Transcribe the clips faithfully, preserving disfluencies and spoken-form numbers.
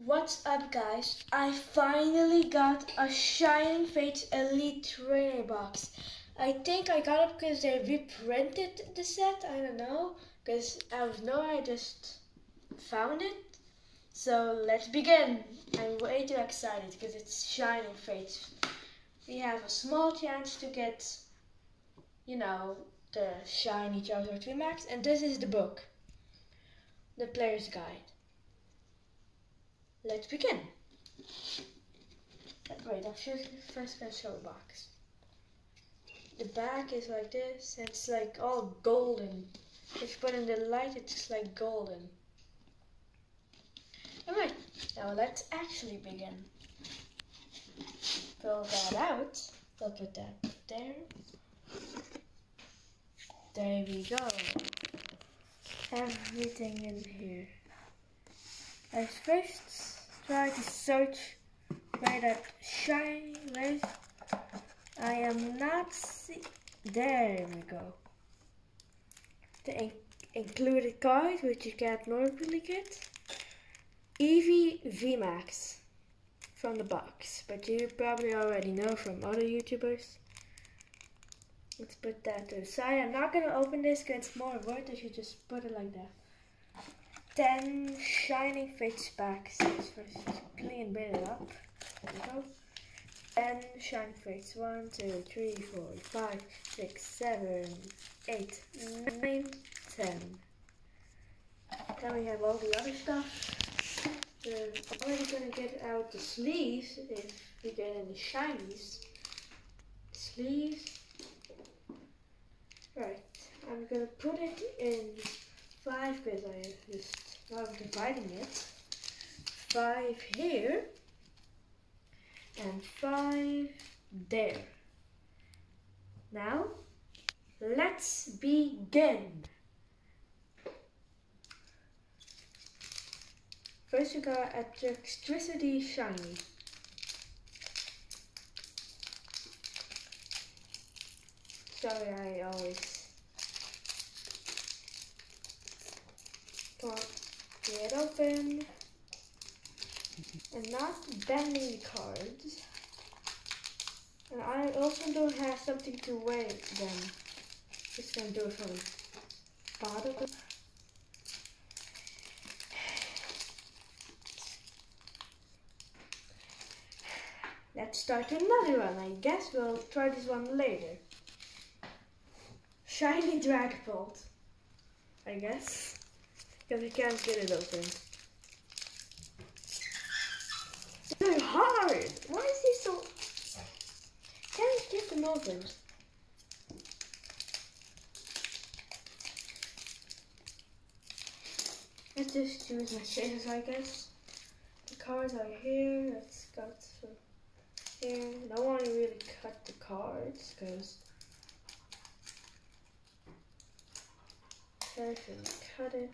What's up, guys? I finally got a Shining Fates Elite Trainer box. I think I got it because they reprinted the set. I don't know, because out of nowhere I just found it. So let's begin. I'm way too excited because it's Shining Fates. We have a small chance to get, you know, the Shiny Charizard three max, and this is the book, the player's guide. Let's begin. Wait, I'm sure first gonna show the box. The back is like this, and it's like all golden. If you put in the light, it's like golden. Alright, now let's actually begin. Pull that out. We'll put that there. There we go. Everything in here. I first try to search where that shiny is. I am not see. There we go. The in included card, which you can't normally get. Eevee V max from the box, but you probably already know from other YouTubers. Let's put that to the side. I'm not gonna open this because it's more worth if you just put it like that. ten Shining Fates packs. Let's first clean bit it up. There we go. ten Shining Fates. one, two, three, four, five, six, seven, eight, nine, ten. Then we have all the other stuff. We're already gonna get out the sleeves if we get any shinies. Sleeves. Right. I'm gonna put it in five because I just love dividing it. Five here and five there. Now let's begin. First we got Electricity Shiny. Sorry, I always can't get open and not bending the cards. And I also don't have something to weigh them. Just gonna do it from the bottom. Let's start another one. I guess we'll try this one later. Shiny Dragapult, I guess, because I can't get it open. They're hard! Why is he so... Can't get them open. Let's just choose my scissors, I guess. The cards are here. Let's cut some here. I don't want to really cut the cards because carefully cut it.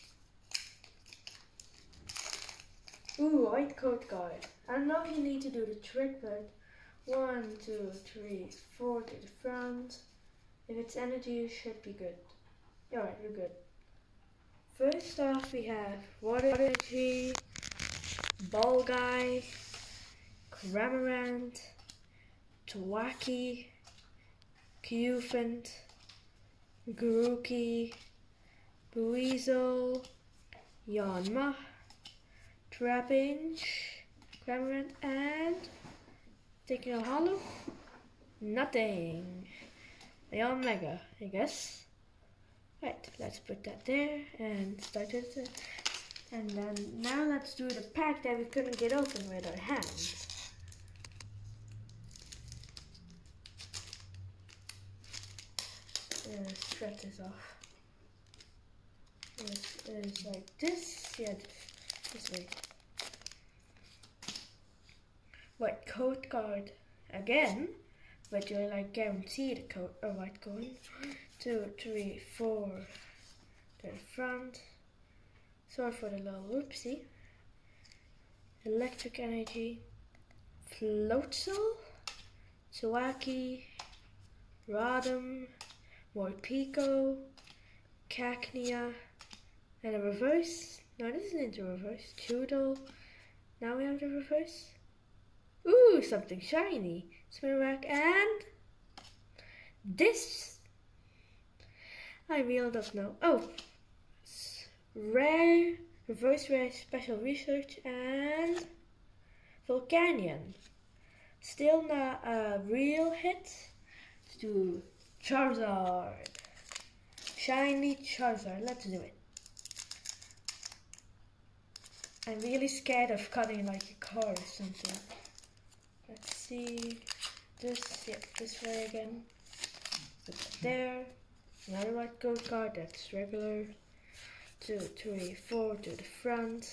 Ooh, white coat card. I don't know if you need to do the trick, but one, two, three, four to the front. If it's energy, you should be good. Alright, we're good. First off, we have Water Energy, Ball Guy, Cramorant, Thwackey, Cufant, Grookey, Buizel, Yanma, Trapinch, Cramorant, and taking a hollow, nothing. A Mega, I guess. Right, let's put that there and start it. And then now let's do the pack that we couldn't get open with our hands. Uh, shred this off. It is like this. Yeah, this way. White coat card again, but you're like guaranteed a coat a white coin. Two, three, four to the front. Sorry for the little whoopsie. Electric Energy, Floatzel, Thwackey, Rodham, Morpeko, Cacnea, and a reverse. No, this isn't a reverse. Toodle, Now we have the reverse. Ooh, something shiny. Spinarak and this. I really don't know. Oh, rare, reverse rare, special research and Volcanion. Still not a real hit. Let's do Charizard. Shiny Charizard. Let's do it. I'm really scared of cutting like a car or something. Let's see. This, yeah, this way again. Put that there. Another white code card, that's regular. Two, three, four to the front.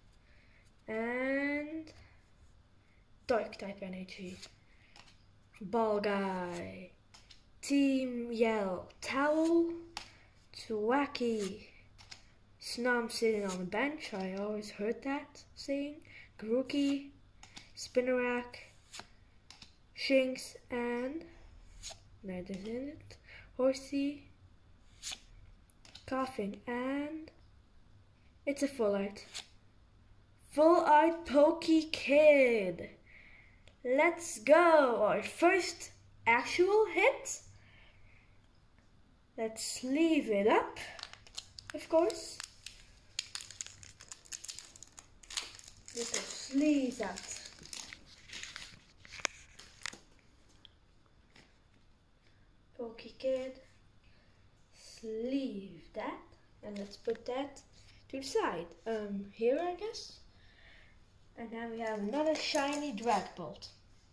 And Dark type energy. Ball Guy. Team Yell Towel. Thwackey. Snom sitting on the bench, I always heard that saying. Grookey. Spinarak. Shinx and that isn't it. Horsey. Coughing and it's a full art. Full art Pokekid. Let's go. Our first actual hit. Let's sleeve it up, of course. Get the sleeves out. Pokekid. Sleeve that, and let's put that to the side. Um, here I guess. And now we have another shiny Dragbolt.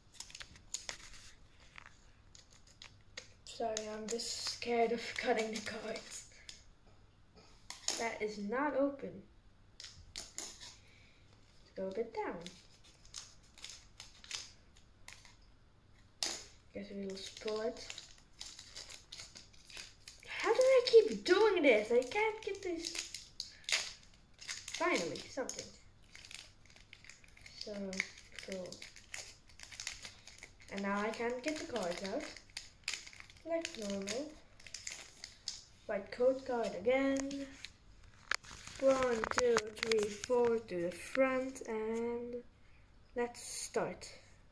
Sorry, I'm just scared of cutting the cards. That is not open. Let's go a bit down. Guess we will pull it. How do I keep doing this? I can't get this. Finally, something. So, cool. And now I can't get the cards out. Like normal. White code card again. One, two, three, four to the front. And let's start.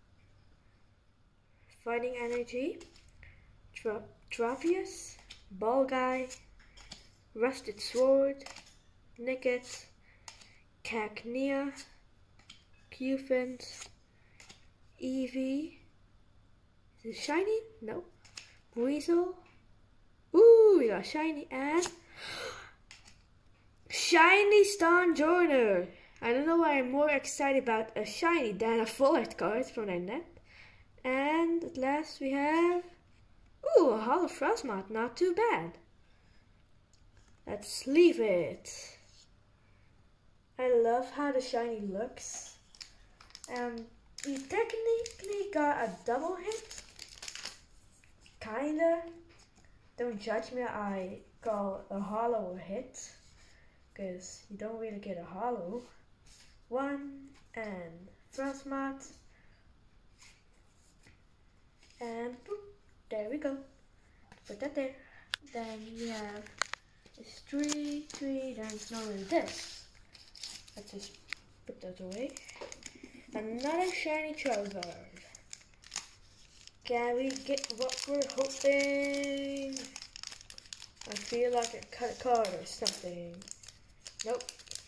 Fighting Energy. Tra Trapius. Ball Guy, Rusted Sword, Nickit, Cacnea, Cufant, Eevee. Is it shiny? No. Weasel. Ooh, we got shiny and shiny Stonjourner. I don't know why I'm more excited about a shiny than a full art card from their net. And at last we have ooh, a Holo Frostmoth, not too bad. Let's leave it. I love how the shiny looks. Um, we technically got a double hit. Kinda. Don't judge me, I call a holo a hit. Because you don't really get a holo. One and Frostmoth. And boop. There we go. Put that there. Then we have this three, three, then it's normally this. Let's just put that away. Another shiny Charizard. Can we get what we're hoping? I feel like I cut a card or something. Nope.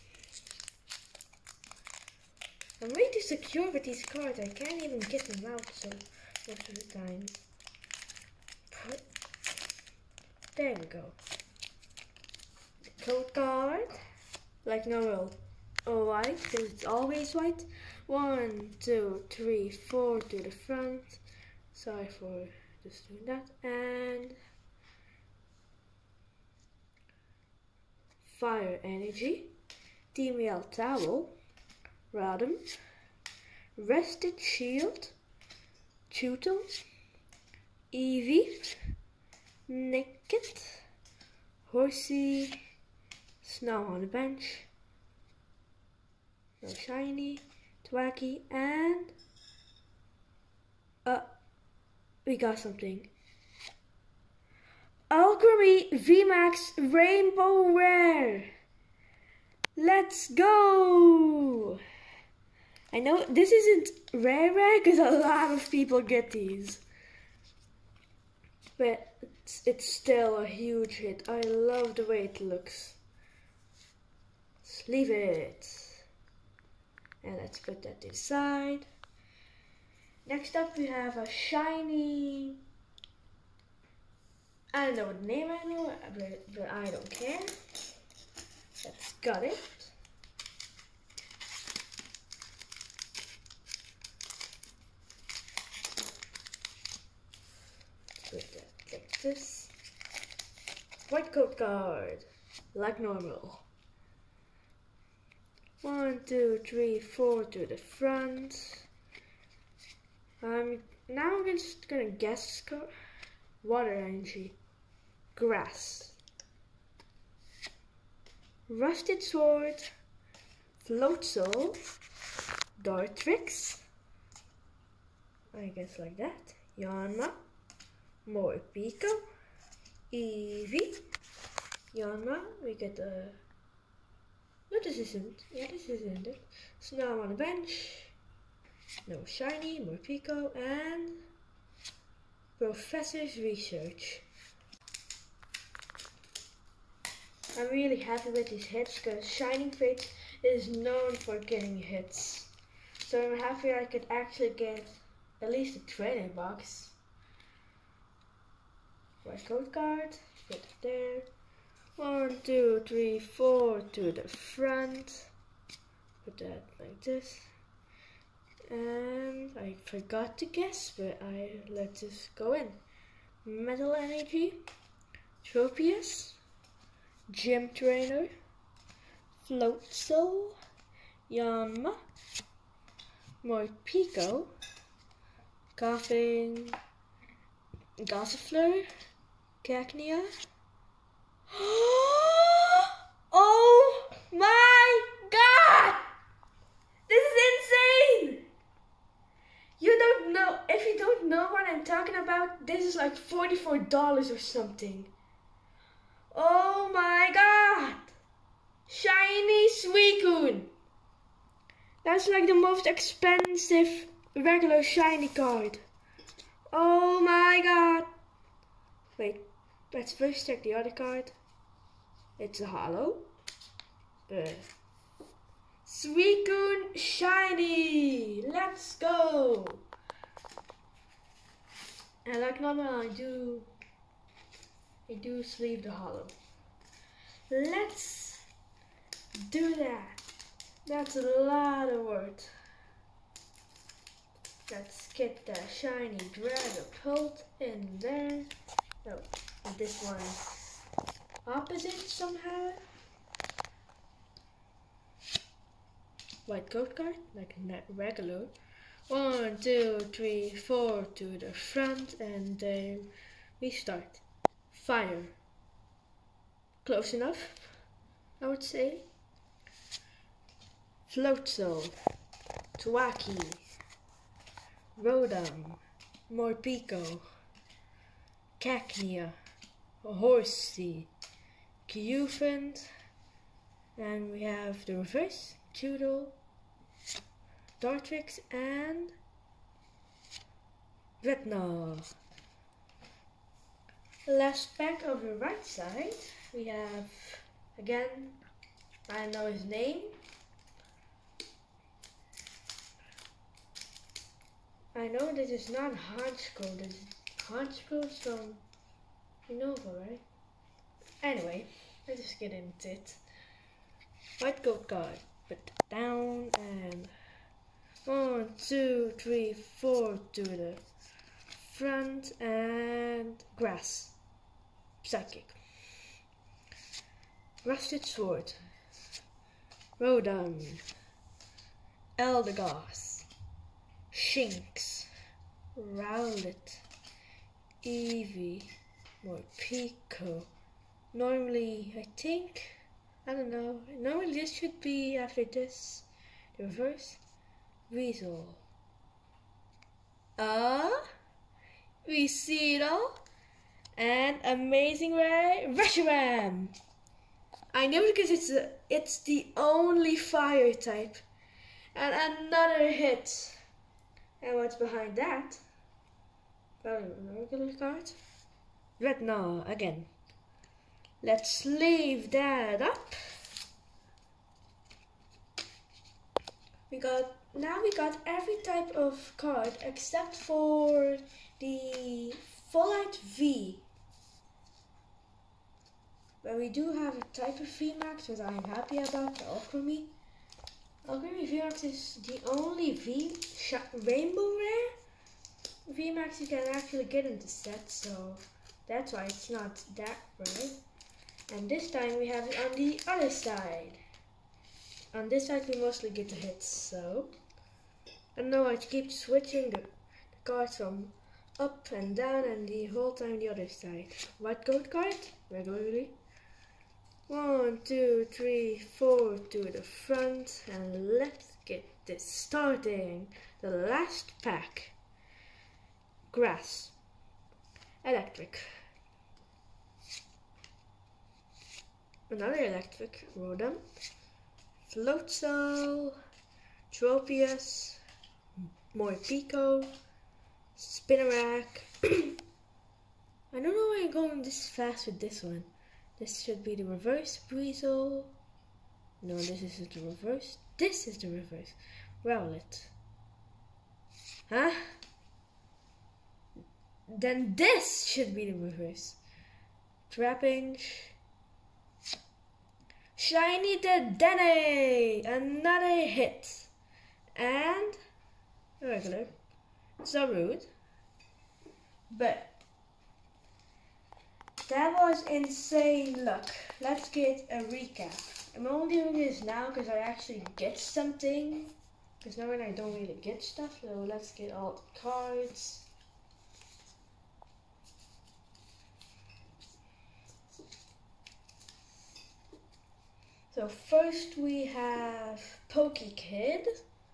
I'm way too secure with these cards. I can't even get them out, so most of the time. There we go. The code card, like normal, oh white, because it's always white. One, two, three, four to the front. Sorry for just doing that. And Fire Energy, Team Yell Towel, Rodham, Rusted Shield, Chewtle, Eevee, Nickit, Horsey, Snow on the bench, no shiny, Thwackey, and uh, we got something. Alchemy V MAX Rainbow Rare. Let's go! I know this isn't rare rare because a lot of people get these. But it's, it's still a huge hit. I love the way it looks. Let's leave it. And let's put that to the side. Next up we have a shiny, I don't know what name I know, but, but I don't care. That's got it. Put that like this. White coat card, like normal. One, two, three, four to the front. Um, now I'm just gonna guess water energy, grass, rusted sword, Floatzel, Dartrix, I guess like that, Yanma, Morpeko, Eevee, Yanma, we get the, no this isn't, yeah this isn't it, so now I'm on the bench. No shiny, Morpeko, and Professor's Research. I'm really happy with these hits because Shining Fates is known for getting hits. So I'm happy I could actually get at least a training box. White code card, put it there. One, two, three, four to the front. Put that like this. And I forgot to guess, but I let this go in. Metal Energy, Tropius, Gym Trainer, Floatzel, Yanma, Morpeko, Coughing, Gossifleur, Cacnea. Oh my god! This is insane! You don't know, if you don't know what I'm talking about, this is like forty-four dollars or something. Oh my god! Shiny Suicune! That's like the most expensive regular shiny card. Oh my god! Wait, let's first check the other card. It's a holo. But Suicune shiny! Let's go! And like normal, I do, I do sleeve the holo. Let's do that. That's a lot of work. Let's get the shiny Dragapult in there. No, this one is opposite somehow. White code card, like regular. One, two, three, four to the front, and then we start. Fire. Close enough, I would say. Floatzel, Twaki, Rotom, Morpeko, Cacnea, Horsey, Cufant, and we have the reverse, Toodle, Dartrix, and Retinol. Last pack on the right side, we have, again, I know his name. I know this is not Honchkrow, this is Honchkrow from Unova, right? Anyway, let's just get into it. White code card, put it down, and one, two, three, four to the front, and grass. Psychic. Rusted Sword, Rotom, Eldegoss, Shinx, Rowlet, Eevee, Morpeko. Normally, I think, I don't know, normally this should be after this, the reverse, Weasel. Ah, uh, we see it all. And amazing rare, Reshiram. I know because it's a, it's the only fire type. And another hit. And what's behind that? Probably a regular card. Red, no, again. Let's leave that up. We got, now we got every type of card except for the Full Art V. But we do have a type of V MAX, which I'm happy about, the Alchemy. Alchemy V MAX is the only V Rainbow Rare V MAX you can actually get in the set, so that's why it's not that rare. And this time we have it on the other side. On this side we mostly get the hits, so I know I keep switching the, the cards from up and down and the whole time the other side. White gold card, regularly. One, two, three, four to the front, and let's get this starting. The last pack. Grass. Electric. Another electric. Rotom. Floatzel. Tropius. Morpeko. Spinarak. I don't know why I'm going this fast with this one. This should be the reverse Breezel. No, this isn't the reverse. This is the reverse. Rowlet. Huh? Then this should be the reverse. Trapinch. Shiny Dedenne! Another hit. And a regular. So rude. But that was insane luck. Let's get a recap. I'm only doing this now because I actually get something. Because normally I don't really get stuff. So let's get all the cards. So first we have Pokekid.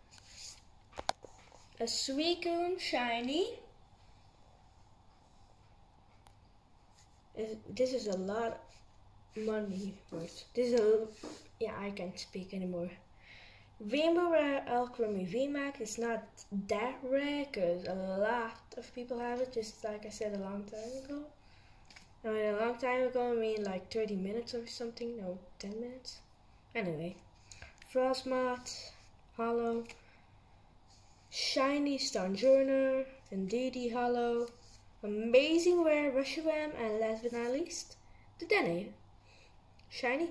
A Suicune Shiny. This is a lot of money worth. This is a, yeah, I can't speak anymore. Rainbow Rare Alchemy V MAX is not that rare because a lot of people have it, just like I said a long time ago. I mean, a long time ago, I mean like thirty minutes or something, no, ten minutes. Anyway, Frostmoth, Hollow, Shiny Stonjourner, Indeedee Hollow, Amazing Rare Reshiram, and last but not least, the Dedenne. Shiny.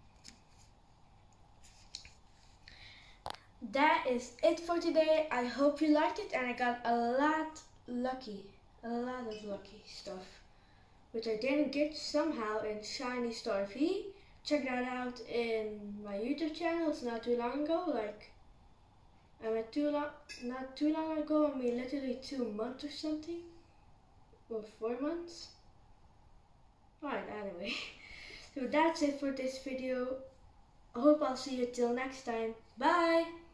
That is it for today. I hope you liked it, and I got a lot lucky. A lot of lucky stuff. Which I didn't get somehow in Shiny Star V. Check that out in my YouTube channel. It's not too long ago. Like, I mean, too long, not too long ago. I mean, literally two months or something. Or four months. Alright, anyway. So that's it for this video. I hope I'll see you till next time. Bye!